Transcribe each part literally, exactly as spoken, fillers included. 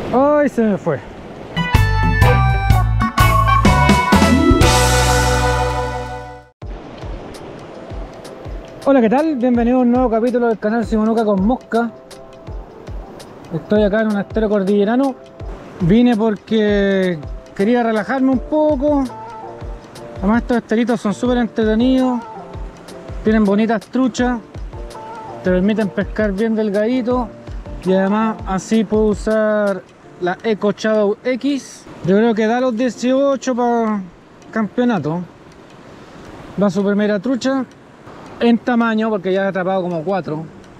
¡Ay, se me fue! Hola, ¿qué tal? Bienvenido a un nuevo capítulo del canal Simonuca con Mosca. Estoy acá en un estero cordillerano. Vine porque quería relajarme un poco. Además, estos esteritos son súper entretenidos. Tienen bonitas truchas. Te permiten pescar bien delgadito. Y además así puedo usar la Eco Shadow X. Yo creo que da los dieciocho para campeonato. Va su primera trucha. En tamaño, porque ya he atrapado como cuatro.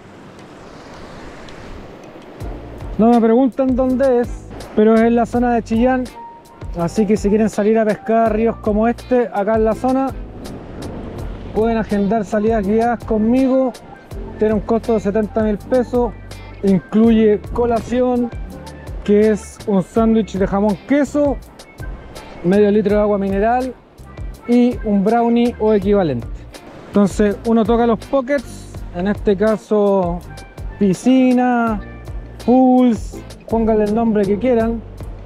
No me preguntan dónde es, pero es en la zona de Chillán. Así que si quieren salir a pescar ríos como este, acá en la zona, pueden agendar salidas guiadas conmigo. Tiene un costo de setenta mil pesos. Incluye colación, que es un sándwich de jamón queso, medio litro de agua mineral y un brownie o equivalente. Entonces uno toca los pockets, en este caso piscina, pools, pónganle el nombre que quieran.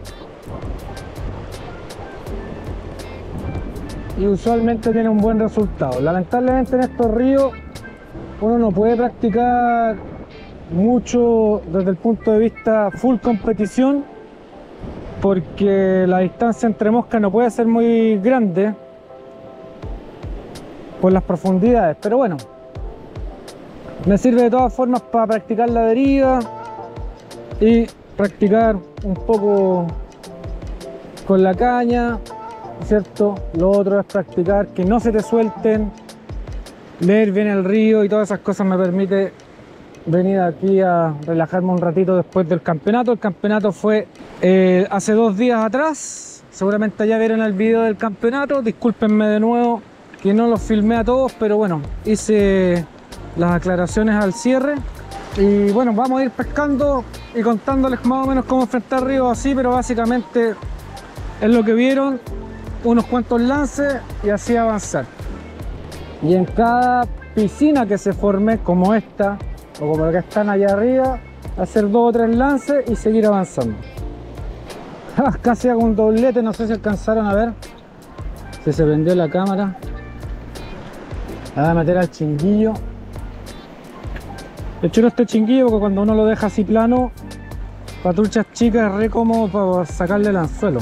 Y usualmente tiene un buen resultado. Lamentablemente en estos ríos uno no puede practicar mucho desde el punto de vista full competición, porque la distancia entre moscas no puede ser muy grande por las profundidades, pero bueno, me sirve de todas formas para practicar la deriva y practicar un poco con la caña, ¿cierto? Lo otro es practicar que no se te suelten, leer bien el río y todas esas cosas me permite venir aquí a relajarme un ratito después del campeonato. El campeonato fue eh, hace dos días atrás, seguramente ya vieron el video del campeonato, discúlpenme de nuevo que no los filmé a todos, pero bueno, hice las aclaraciones al cierre. Y bueno, vamos a ir pescando y contándoles más o menos cómo enfrentar ríos así, pero básicamente es lo que vieron, unos cuantos lances y así avanzar. Y en cada piscina que se forme, como esta, o como la que están allá arriba, hacer dos o tres lances y seguir avanzando. Ah, casi hago un doblete, no sé si alcanzaron a ver, si se prendió la cámara. Voy a meter al chinguillo. De hecho, este chinguillo, porque cuando uno lo deja así plano, para truchas chicas es re cómodo para sacarle el anzuelo.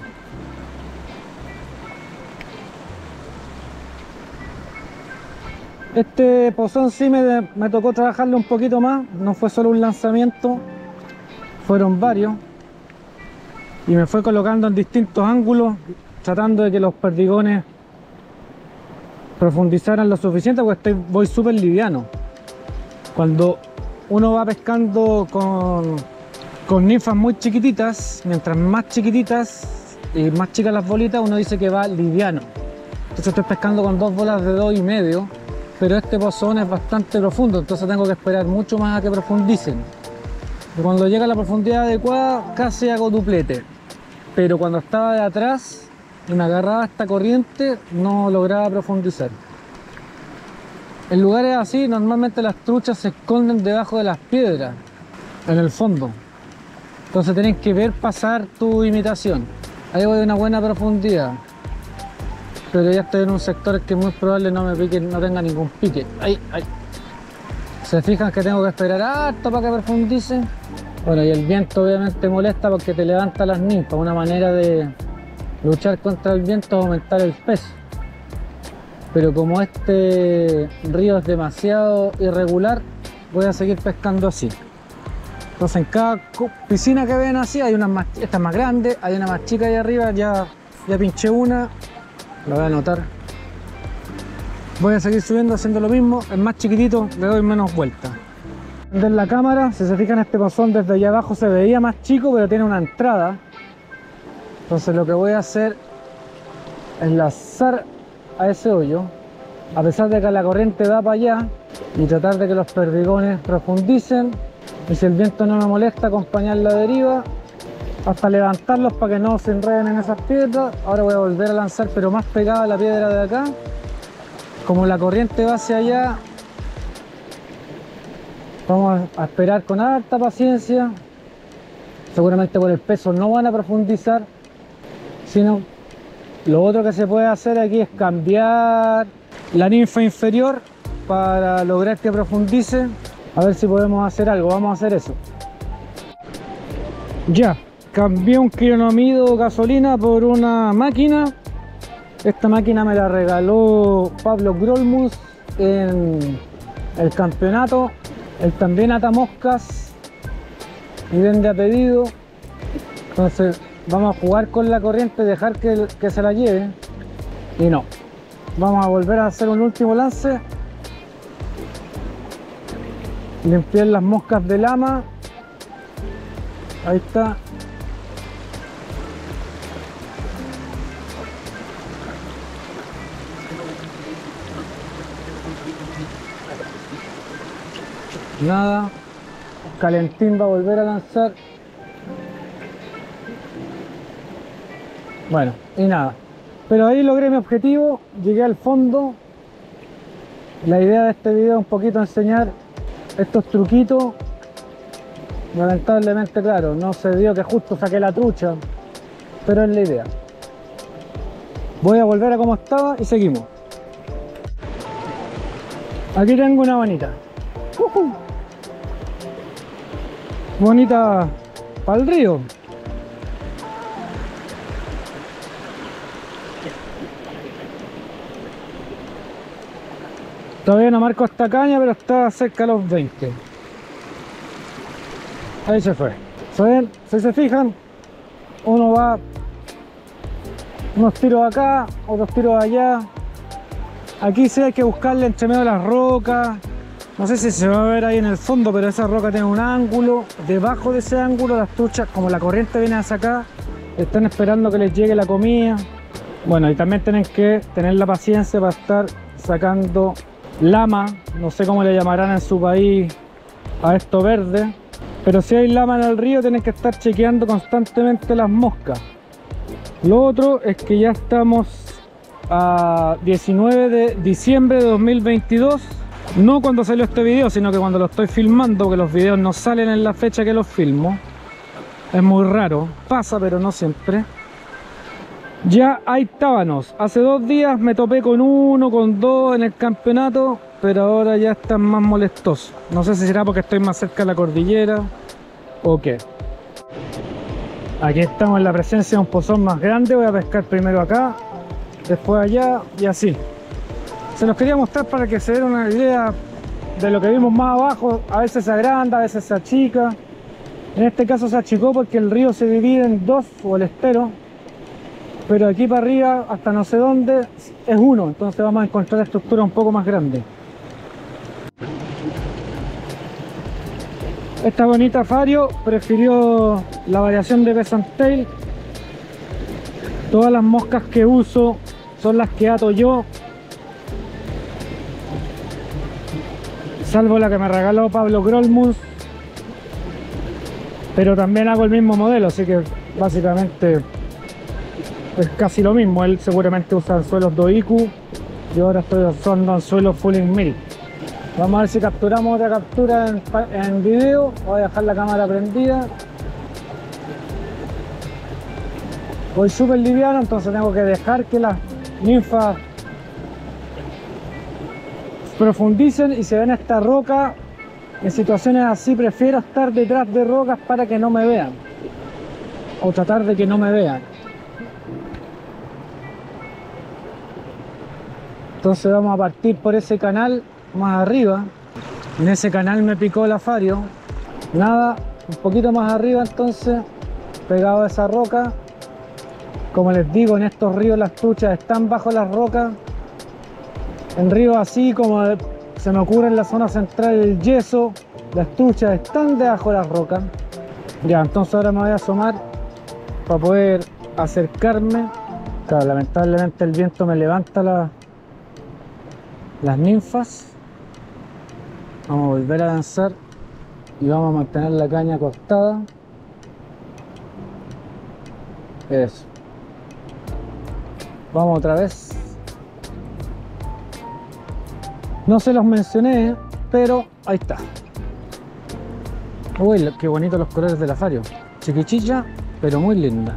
Este pozón sí me, me tocó trabajarle un poquito más, no fue solo un lanzamiento, fueron varios. Y me fue colocando en distintos ángulos, tratando de que los perdigones profundizaran lo suficiente, porque estoy, voy súper liviano. Cuando uno va pescando con, con ninfas muy chiquititas, mientras más chiquititas y más chicas las bolitas, uno dice que va liviano. Entonces estoy pescando con dos bolas de dos y medio, pero este pozón es bastante profundo, entonces tengo que esperar mucho más a que profundicen. Y cuando llega a la profundidad adecuada, casi hago duplete, pero cuando estaba de atrás y me agarraba esta corriente, no lograba profundizar. En lugares así, normalmente las truchas se esconden debajo de las piedras, en el fondo. Entonces tenés que ver pasar tu imitación. Ahí voy de una buena profundidad, pero ya estoy en un sector que es muy probable no me pique, no tenga ningún pique. Ahí, ahí. Se fijan que tengo que esperar harto para que profundice. Bueno, y el viento obviamente molesta porque te levanta las ninfas. Una manera de luchar contra el viento es aumentar el peso. Pero como este río es demasiado irregular, voy a seguir pescando así. Entonces en cada piscina que ven así, hay una más, esta es más grande, hay una más chica ahí arriba, ya, ya pinché una, la voy a anotar. Voy a seguir subiendo haciendo lo mismo, es más chiquitito, le doy menos vueltas. Desde la cámara, si se fijan, este pozón desde allá abajo se veía más chico, pero tiene una entrada. Entonces lo que voy a hacer es lanzar a ese hoyo, a pesar de que la corriente da para allá, y tratar de que los perdigones profundicen, y si el viento no me molesta, acompañar la deriva hasta levantarlos para que no se enreden en esas piedras. Ahora voy a volver a lanzar, pero más pegada a la piedra de acá. Como la corriente va hacia allá, vamos a esperar con harta paciencia. seguramente por el peso no van a profundizar, sino lo otro que se puede hacer aquí es cambiar la ninfa inferior para lograr que profundice. A ver si podemos hacer algo, vamos a hacer eso. Ya, cambié un quilonomido gasolina por una máquina. Esta máquina me la regaló Pablo Grolmus en el campeonato. Él también ata moscas y vende a pedido. Entonces vamos a jugar con la corriente, dejar que, que se la lleve. Y no, vamos a volver a hacer un último lance. Limpiar las moscas de lama. Ahí está. Nada. Calentín va a volver a lanzar. Bueno, y nada. Pero ahí logré mi objetivo. Llegué al fondo. La idea de este video es un poquito enseñar estos truquitos. Lamentablemente, claro, no se dio que justo saqué la trucha, pero es la idea. Voy a volver a como estaba y seguimos. Aquí tengo una bonita. Uh-huh. Bonita para el río. Todavía no marco esta caña, pero está cerca de los veinte. Ahí se fue. ¿Saben? Si se fijan, uno va unos tiros acá, otros tiros allá. Aquí sí hay que buscarle entre medio de las rocas. No sé si se va a ver ahí en el fondo, pero esa roca tiene un ángulo. Debajo de ese ángulo las truchas, como la corriente viene hacia acá, están esperando que les llegue la comida. Bueno, y también tienen que tener la paciencia para estar sacando lama. No sé cómo le llamarán en su país a esto verde. Pero si hay lama en el río, tienen que estar chequeando constantemente las moscas. Lo otro es que ya estamos a diecinueve de diciembre de dos mil veintidós. No cuando salió este video, sino que cuando lo estoy filmando, porque los videos no salen en la fecha que los filmo. Es muy raro, pasa pero no siempre. Ya hay tábanos. Hace dos días me topé con uno, con dos en el campeonato, pero ahora ya están más molestosos. No sé si será porque estoy más cerca de la cordillera o qué. Aquí estamos en la presencia de un pozón más grande. Voy a pescar primero acá, después allá y así. Se los quería mostrar para que se den una idea de lo que vimos más abajo. A veces se agranda, a veces se achica. En este caso se achicó porque el río se divide en dos, o el estero. Pero aquí para arriba, hasta no sé dónde, es uno. Entonces vamos a encontrar estructura un poco más grande. Esta bonita Fario prefirió la variación de Pesantail. Todas las moscas que uso son las que ato yo, salvo la que me regaló Pablo Grolmus, pero también hago el mismo modelo, así que básicamente es casi lo mismo. Él seguramente usa anzuelos Doiku, yo ahora estoy usando anzuelos Fulling Milk. Vamos a ver si capturamos otra captura en, en video. Voy a dejar la cámara prendida. Voy súper liviano, entonces tengo que dejar que las ninfas profundicen y se ven esta roca. En situaciones así prefiero estar detrás de rocas para que no me vean, o tratar de que no me vean. Entonces vamos a partir por ese canal más arriba. En ese canal me picó la Fario. Nada, un poquito más arriba, entonces pegado a esa roca. Como les digo, en estos ríos las truchas están bajo las rocas. En ríos así como se me ocurre en la zona central del Yeso, las truchas están debajo de las rocas. Ya, entonces ahora me voy a asomar para poder acercarme. Claro, lamentablemente el viento me levanta la, las ninfas. Vamos a volver a lanzar y vamos a mantener la caña acostada. Eso. Vamos otra vez. No se los mencioné, pero ahí está. Uy, qué bonitos los colores de la Fario. chiquichicha, pero muy linda.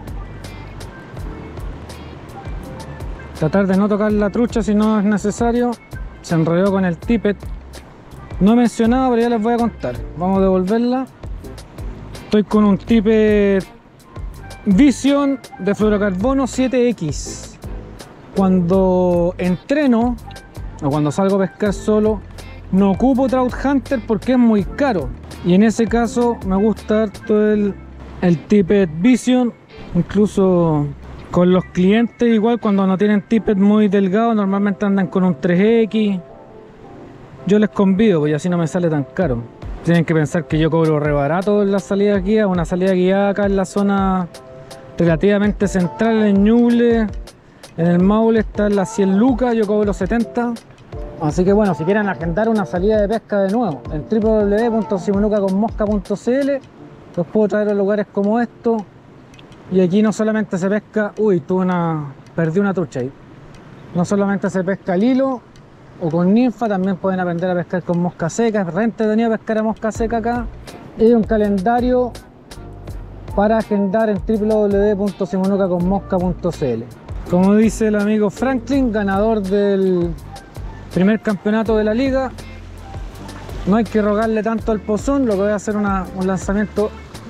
Tratar de no tocar la trucha si no es necesario. Se enredó con el tippet. No he mencionado, pero ya les voy a contar. Vamos a devolverla. Estoy con un tippet Vision de fluorocarbono siete equis. Cuando entreno o cuando salgo a pescar solo, no ocupo Trout Hunter porque es muy caro. Y en ese caso me gusta harto el, el tippet Vision. Incluso con los clientes, igual cuando no tienen tippet muy delgado, normalmente andan con un tres equis. Yo les convido, pues así no me sale tan caro. Tienen que pensar que yo cobro re barato en la salida guiada. Una salida guiada acá en la zona relativamente central, en Ñuble, en el Maule, está en las cien lucas, yo cobro setenta. Así que bueno, si quieren agendar una salida de pesca de nuevo en w w w punto simonuca con mosca punto c l, los puedo traer a lugares como estos. Y aquí no solamente se pesca, uy, tuve una, perdí una trucha ahí. No solamente se pesca al hilo o con ninfa, también pueden aprender a pescar con mosca seca. Es re entretenido pescar a mosca seca acá. Y un calendario para agendar en w w w punto simonuca con mosca punto c l. Como dice el amigo Franklin, ganador del primer campeonato de la liga, no hay que rogarle tanto al pozón. Lo que voy a hacer una, un lanzamiento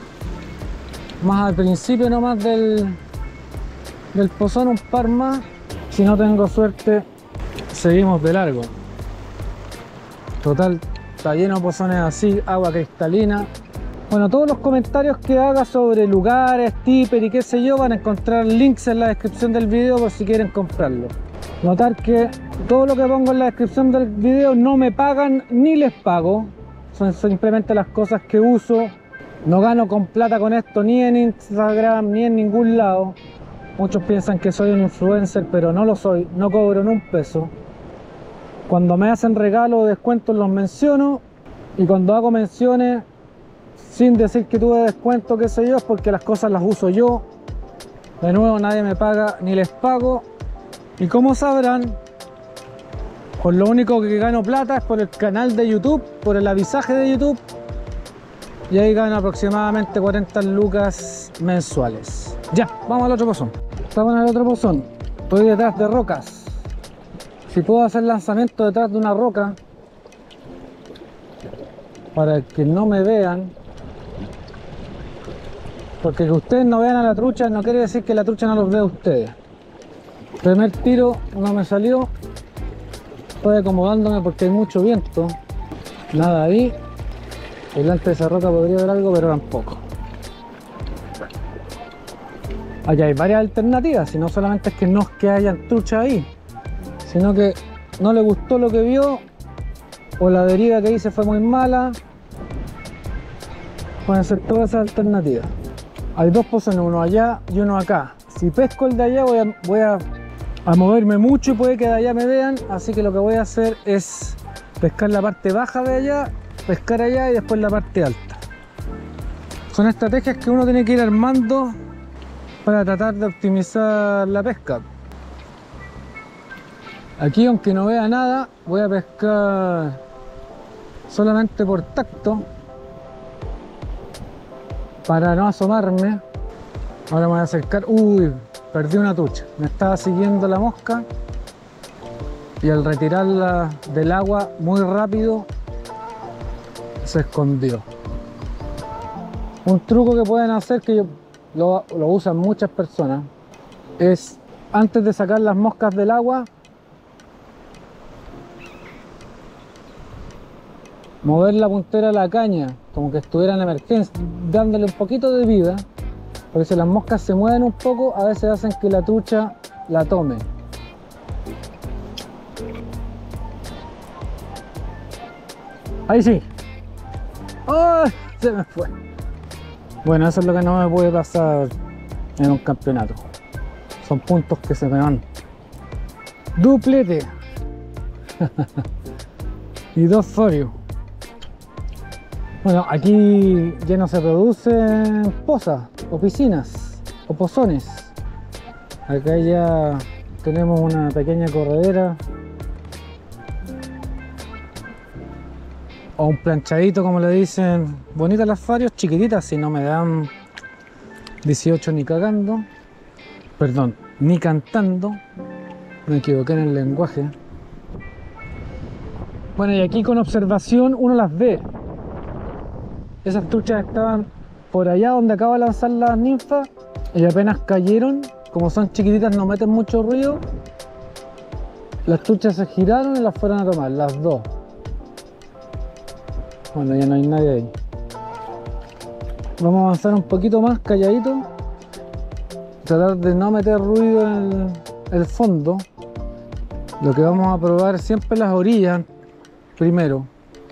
más al principio nomás del, del pozón, un par más. Si no tengo suerte, seguimos de largo. Total, está lleno de pozones así, agua cristalina. Bueno, todos los comentarios que haga sobre lugares, tipper y qué sé yo, van a encontrar links en la descripción del video por si quieren comprarlo. Notar que todo lo que pongo en la descripción del video no me pagan ni les pago. Son simplemente las cosas que uso. No gano con plata con esto ni en Instagram ni en ningún lado. Muchos piensan que soy un influencer, pero no lo soy. No cobro ni un peso. Cuando me hacen regalos o descuentos los menciono. Y cuando hago menciones sin decir que tuve descuento, qué sé yo, es porque las cosas las uso yo. De nuevo, nadie me paga ni les pago. Y como sabrán, por lo único que gano plata es por el canal de YouTube, por el avisaje de YouTube. Y ahí gano aproximadamente cuarenta lucas mensuales. Ya, vamos al otro pozón. Estamos en el otro pozón. Estoy detrás de rocas. Si puedo hacer lanzamiento detrás de una roca, para que no me vean, porque que ustedes no vean a la trucha no quiere decir que la trucha no los vea a ustedes. Primer tiro no me salió. Estoy acomodándome porque hay mucho viento. Nada ahí. Delante de esa roca podría haber algo, pero tampoco. Aquí hay varias alternativas, y no solamente es que no es que hayan truchas ahí, sino que no le gustó lo que vio, o la deriva que hice fue muy mala. Pueden ser todas esas alternativas. Hay dos pozones, uno allá y uno acá. Si pesco el de allá voy a, voy a, a moverme mucho y puede que de allá me vean, así que lo que voy a hacer es pescar la parte baja de allá, pescar allá y después la parte alta. Son estrategias que uno tiene que ir armando para tratar de optimizar la pesca. Aquí, aunque no vea nada, voy a pescar solamente por tacto para no asomarme. Ahora me voy a acercar. Uy, perdí una trucha. Me estaba siguiendo la mosca y al retirarla del agua muy rápido se escondió. Un truco que pueden hacer, que yo, lo, lo usan muchas personas, es antes de sacar las moscas del agua, mover la puntera de la caña como que estuviera en emergencia, dándole un poquito de vida, porque si las moscas se mueven un poco, a veces hacen que la trucha la tome. Ahí sí. ¡Oh! Se me fue. Bueno, eso es lo que no me puede pasar en un campeonato. Son puntos que se me van. Duplete. Y dos forios. Bueno, aquí ya no se producen pozas o piscinas o pozones. Acá ya tenemos una pequeña corredera o un planchadito, como le dicen. Bonitas las farios, chiquititas, si no me dan dieciocho ni cagando. Perdón, ni cantando. Me equivoqué en el lenguaje. Bueno, y aquí con observación uno las ve. Esas truchas estaban por allá donde acabo de lanzar las ninfas y apenas cayeron, como son chiquititas no meten mucho ruido, las truchas se giraron y las fueron a tomar, las dos. Bueno, ya no hay nadie ahí. Vamos a avanzar un poquito más calladito, tratar de no meter ruido en el, el fondo. Lo que vamos a probar siempre las orillas primero.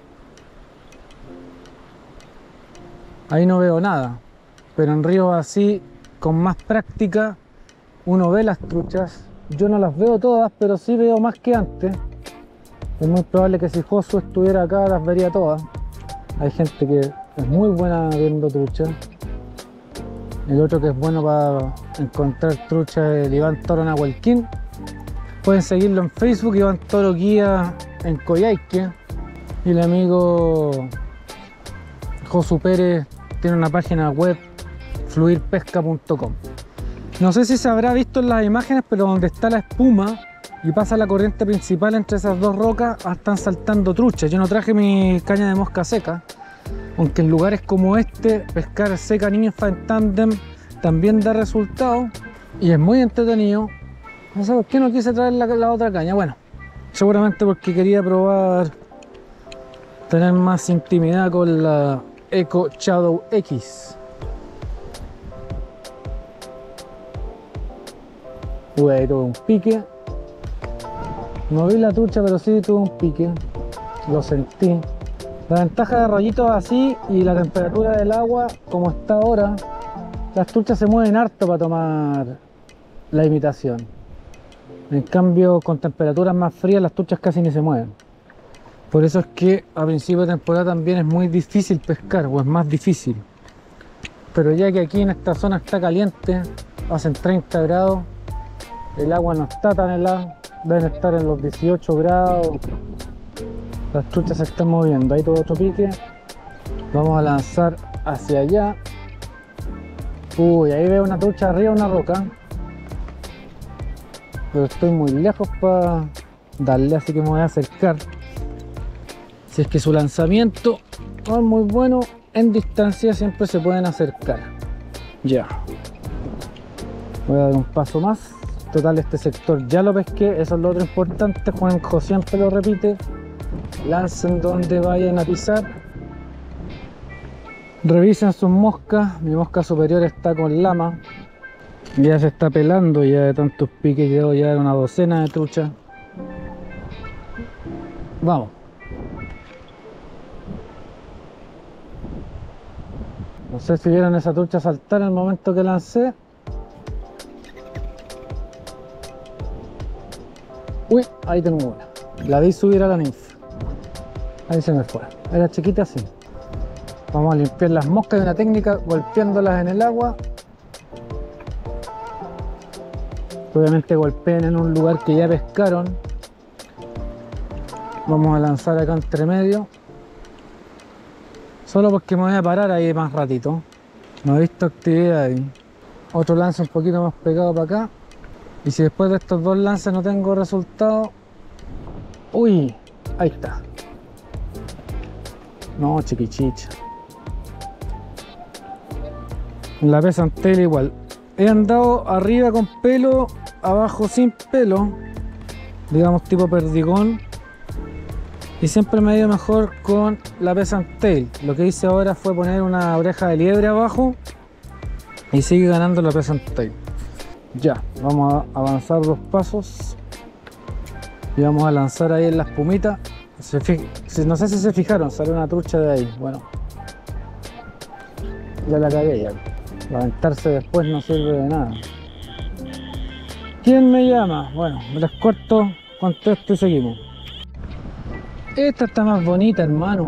Ahí no veo nada, pero en ríos así, con más práctica, uno ve las truchas. Yo no las veo todas, pero sí veo más que antes. Es muy probable que si Josu estuviera acá las vería todas. Hay gente que es muy buena viendo truchas. El otro que es bueno para encontrar truchas es el Iván Toro Nahuelquín. Pueden seguirlo en Facebook, Iván Toro Guía en Coyhaique. Y el amigo Josu Pérez tiene una página web, fluir pesca punto com. No sé si se habrá visto en las imágenes, pero donde está la espuma y pasa la corriente principal entre esas dos rocas, están saltando truchas. Yo no traje mi caña de mosca seca, aunque en lugares como este, pescar seca ninfa en tándem también da resultado y es muy entretenido. No sé por qué no quise traer la, la otra caña. Bueno, seguramente porque quería probar tener más intimidad con la Eco Shadow X. Uy, ahí tuve un pique. No vi la trucha, pero sí tuve un pique. Lo sentí. La ventaja de rollitos así y la temperatura del agua, como está ahora, las truchas se mueven harto para tomar la imitación. En cambio, con temperaturas más frías, las truchas casi ni se mueven. Por eso es que a principio de temporada también es muy difícil pescar, o es más difícil. Pero ya que aquí en esta zona está caliente, hacen treinta grados, el agua no está tan helada, deben estar en los dieciocho grados, las truchas se están moviendo. Ahí todo otro pique, vamos a lanzar hacia allá. Uy, ahí veo una trucha arriba de una roca, pero estoy muy lejos para darle, así que me voy a acercar. Si es que su lanzamiento no es muy bueno, en distancia siempre se pueden acercar. Ya. Voy a dar un paso más. Total, este sector ya lo pesqué, eso es lo otro importante. Juanjo siempre lo repite. Lancen donde vayan a pisar. Revisen sus moscas. Mi mosca superior está con lama. Ya se está pelando, ya de tantos piques quedó ya una docena de truchas. Vamos. No sé si vieron esa trucha saltar en el momento que lancé. Uy, ahí tengo una. La vi subir a la ninfa. Ahí se me fue. Era chiquita así. Vamos a limpiar las moscas de una técnica golpeándolas en el agua. Obviamente golpeen en un lugar que ya pescaron. Vamos a lanzar acá entre medio. Solo porque me voy a parar ahí más ratito. No he visto actividad ahí. Otro lance un poquito más pegado para acá. Y si después de estos dos lances no tengo resultado... Uy, ahí está. No, chiquichicha. En la pesantel igual. He andado arriba con pelo, abajo sin pelo. Digamos tipo perdigón. Y siempre me ha ido mejor con la pesantel. Lo que hice ahora fue poner una oreja de liebre abajo. Y sigue ganando la pesantel. Ya, vamos a avanzar dos pasos. Y vamos a lanzar ahí en la espumita. Se no sé si se fijaron, salió una trucha de ahí. Bueno, ya la cagué ya. Levantarse después no sirve de nada. ¿Quién me llama? Bueno, me las corto, contesto y seguimos. Esta está más bonita, hermano.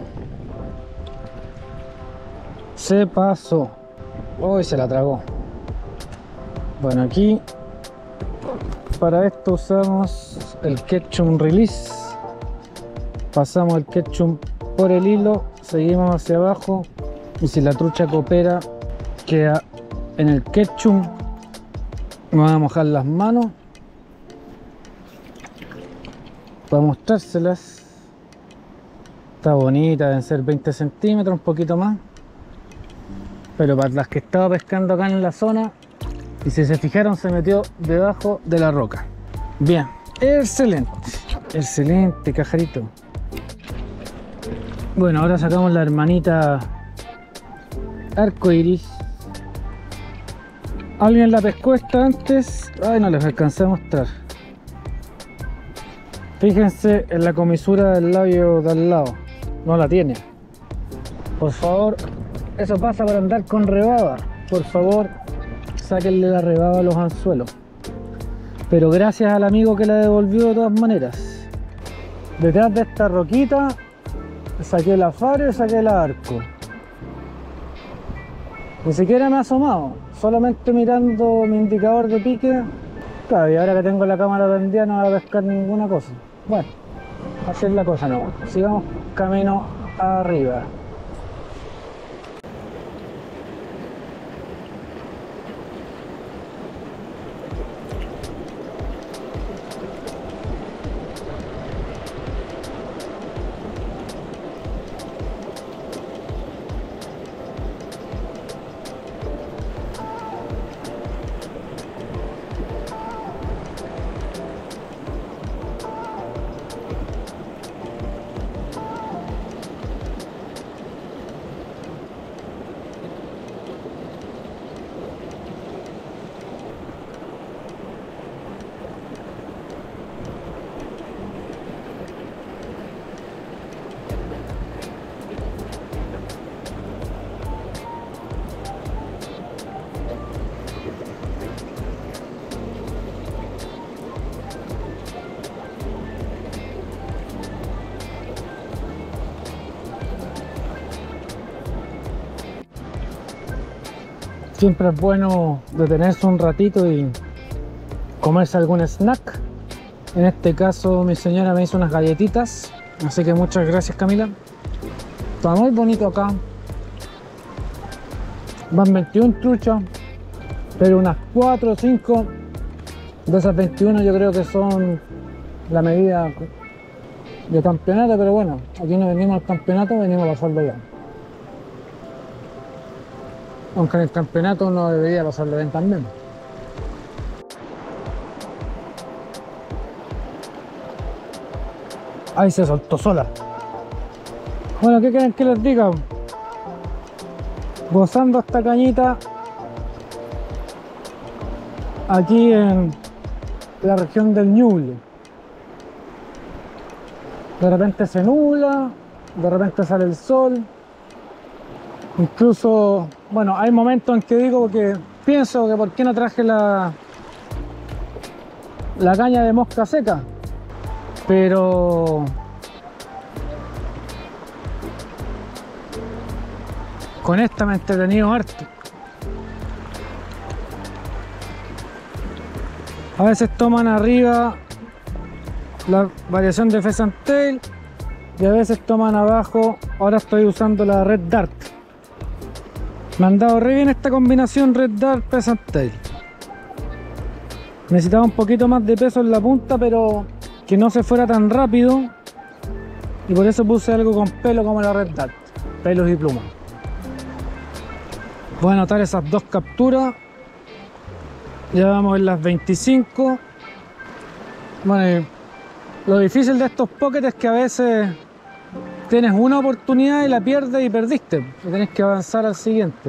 Se pasó. Uy, se la tragó. Bueno, aquí para esto usamos el ketchup release. Pasamos el ketchup por el hilo, seguimos hacia abajo y si la trucha coopera queda en el ketchup. Me voy a mojar las manos para mostrárselas. Está bonita, deben ser veinte centímetros, un poquito más. Pero para las que estaba pescando acá en la zona, y si se fijaron, se metió debajo de la roca. Bien, excelente, excelente, cajarito. Bueno, ahora sacamos la hermanita arcoiris. ¿Alguien la pescó esta antes? Ay, no les alcancé a mostrar. Fíjense en la comisura del labio de al lado. No la tiene. Por favor, eso pasa por andar con rebaba. Por favor, sáquenle la rebaba a los anzuelos. Pero gracias al amigo que la devolvió de todas maneras. Detrás de esta roquita saqué la faro y saqué el arco. Ni siquiera me ha asomado, solamente mirando mi indicador de pique. Claro, y ahora que tengo la cámara prendida no voy a pescar ninguna cosa. Bueno, así es la cosa, no. Sigamos camino arriba. Siempre es bueno detenerse un ratito y comerse algún snack. En este caso mi señora me hizo unas galletitas, así que muchas gracias, Camila. Está muy bonito acá. Van veintiuna truchas, pero unas cuatro o cinco de esas veintiuna yo creo que son la medida de campeonato, pero bueno, aquí no venimos al campeonato, venimos a pasarlo ya. Aunque en el campeonato no debería pasarlo bien también. Ahí se soltó sola. Bueno, ¿qué quieren que les diga? Gozando esta cañita aquí en la región del Ñuble. De repente se nubla, de repente sale el sol. Incluso, bueno, hay momentos en que digo que pienso que por qué no traje la, la caña de mosca seca, pero con esta me he entretenido harto. A veces toman arriba la variación de Pheasant Tail y a veces toman abajo. Ahora estoy usando la Red Dart. Me han dado re bien esta combinación Red Dart Pheasant Tail. Necesitaba un poquito más de peso en la punta, pero que no se fuera tan rápido, y por eso puse algo con pelo como la Red Dart, pelos y plumas. Voy a anotar esas dos capturas. Ya vamos en las veinticinco. Bueno, y lo difícil de estos pocket es que a veces tienes una oportunidad y la pierdes y perdiste, y tenés que avanzar al siguiente.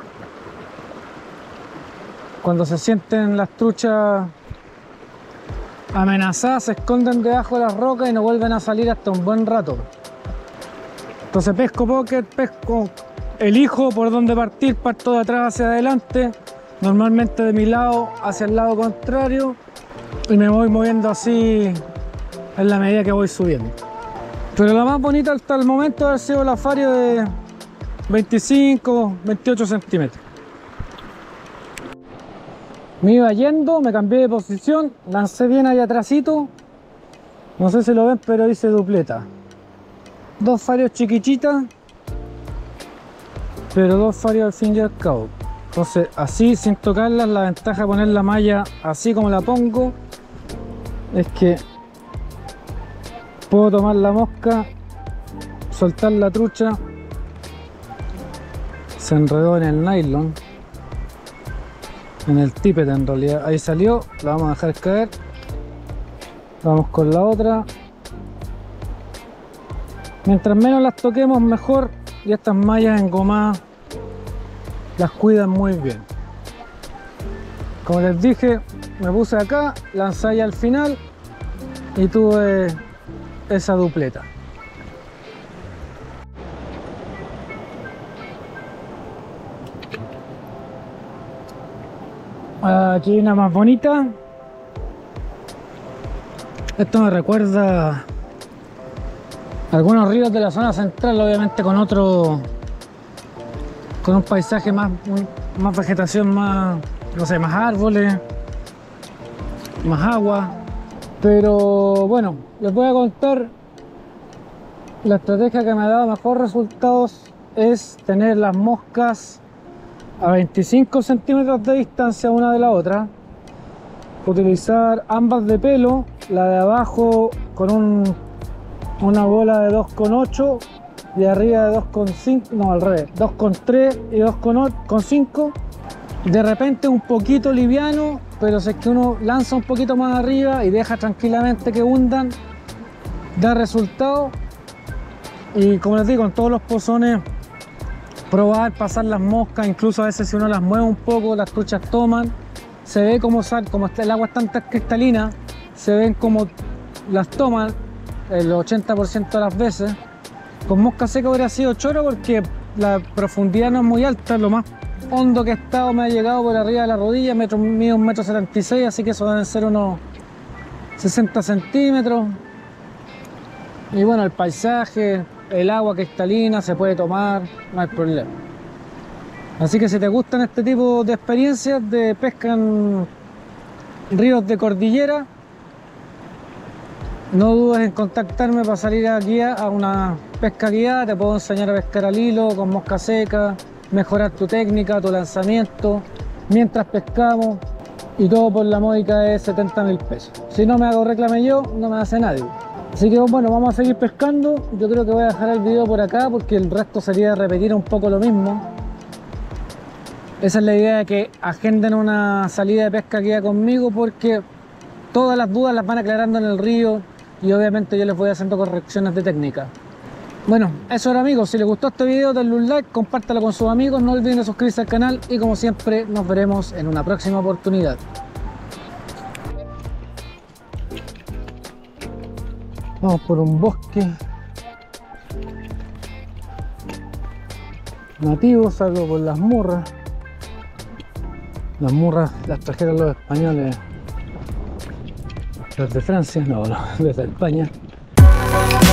Cuando se sienten las truchas amenazadas, se esconden debajo de las rocas y no vuelven a salir hasta un buen rato. Entonces pesco pocket, pesco, elijo por dónde partir, parto de atrás hacia adelante, normalmente de mi lado hacia el lado contrario, y me voy moviendo así en la medida que voy subiendo. Pero la más bonita hasta el momento ha sido la Fario de veinticinco, veintiocho centímetros. Me iba yendo, me cambié de posición, lancé bien ahí atrásito. No sé si lo ven, pero hice dupleta. Dos farios chiquititas, pero dos farios al fin y al cabo. Entonces así sin tocarlas, la ventaja de poner la malla así como la pongo es que puedo tomar la mosca, soltar la trucha, se enredó en el nylon, en el tippet en realidad, ahí salió, la vamos a dejar caer, vamos con la otra, mientras menos las toquemos mejor, y estas mallas engomadas las cuidan muy bien. Como les dije, me puse acá, lancé al final y tuve esa dupleta. Aquí hay una más bonita. Esto me recuerda a algunos ríos de la zona central, obviamente con otro, con un paisaje más, más vegetación, más, no sé, más árboles, más agua. Pero bueno, les voy a contar la estrategia que me ha dado mejor resultados es tener las moscas a veinticinco centímetros de distancia una de la otra, utilizar ambas de pelo, la de abajo con un, una bola de dos coma ocho y arriba de dos coma cinco, no al revés, dos coma tres y dos coma cinco. De repente un poquito liviano, pero si es que uno lanza un poquito más arriba y deja tranquilamente que hundan, da resultado. Y como les digo, en todos los pozones probar, pasar las moscas, incluso a veces si uno las mueve un poco, las truchas toman, se ve como sal, como el agua es tan cristalina, se ven como las toman el ochenta por ciento de las veces. Con mosca seca hubiera sido choro porque la profundidad no es muy alta, lo más hondo que he estado me ha llegado por arriba de la rodilla, metro, mido un metro setenta y seis, así que eso deben ser unos sesenta centímetros. Y bueno, el paisaje, el agua cristalina, se puede tomar, no hay problema. Así que si te gustan este tipo de experiencias de pesca en ríos de cordillera, no dudes en contactarme para salir aquí a una pesca guiada. Te puedo enseñar a pescar al hilo, con mosca seca, mejorar tu técnica, tu lanzamiento, mientras pescamos, y todo por la módica de setenta mil pesos. Si no me hago reclame yo, no me hace nadie. Así que bueno, vamos a seguir pescando. Yo creo que voy a dejar el video por acá porque el resto sería repetir un poco lo mismo. Esa es la idea, de que agenden una salida de pesca guía conmigo, porque todas las dudas las van aclarando en el río y obviamente yo les voy haciendo correcciones de técnica. Bueno, eso era, amigos. Si les gustó este video, denle un like, compártalo con sus amigos, no olviden suscribirse al canal y como siempre nos veremos en una próxima oportunidad. Vamos por un bosque nativo, salgo por las murras. Las murras las trajeron los españoles, los de Francia, no, no, desde España.